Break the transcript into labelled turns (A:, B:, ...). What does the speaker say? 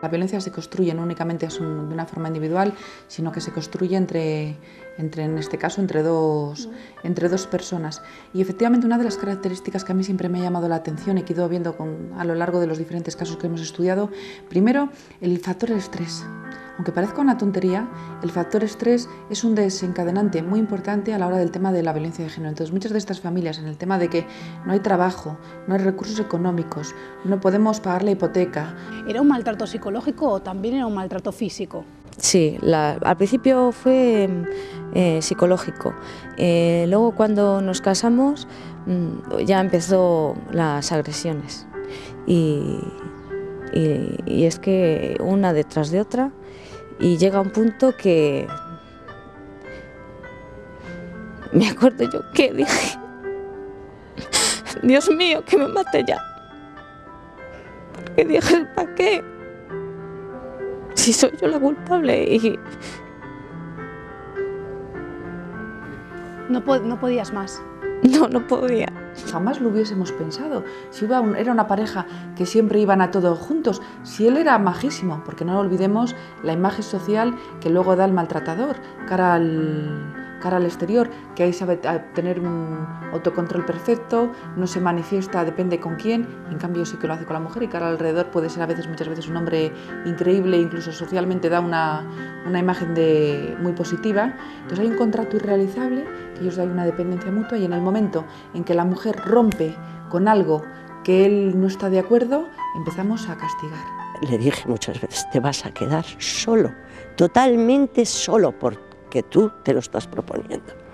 A: La violencia se construye no únicamente de una forma individual, sino que se construye en este caso, entre dos personas. Y efectivamente una de las características que a mí siempre me ha llamado la atención y que he ido viendo a lo largo de los diferentes casos que hemos estudiado, primero, el factor estrés. Aunque parezca una tontería, el factor estrés es un desencadenante muy importante a la hora del tema de la violencia de género. Entonces, muchas de estas familias, en el tema de que no hay trabajo, no hay recursos económicos, no podemos pagar la hipoteca.
B: ¿Era un maltrato psicológico o también era un maltrato físico?
C: Sí, al principio fue psicológico. Luego, cuando nos casamos, ya empezó las agresiones. Y es que una detrás de otra, y llega un punto que me acuerdo yo que dije: Dios mío, que me mate ya. Porque dije: ¿para qué? Si soy yo la culpable. Y
B: No podías más.
C: no podía.
A: Jamás lo hubiésemos pensado. Si era una pareja que siempre iban a todo juntos, si él era majísimo, porque no olvidemos la imagen social que luego da el maltratador cara al exterior, que ahí sabe tener un autocontrol perfecto, no se manifiesta, depende con quién, en cambio sí que lo hace con la mujer, y cara alrededor puede ser muchas veces un hombre increíble, incluso socialmente da una imagen muy positiva. Entonces hay un contrato irrealizable, que ellos hay una dependencia mutua, y en el momento en que la mujer rompe con algo que él no está de acuerdo, empezamos a castigar.
D: Le dije muchas veces: te vas a quedar solo, totalmente solo, porque tú te lo estás proponiendo.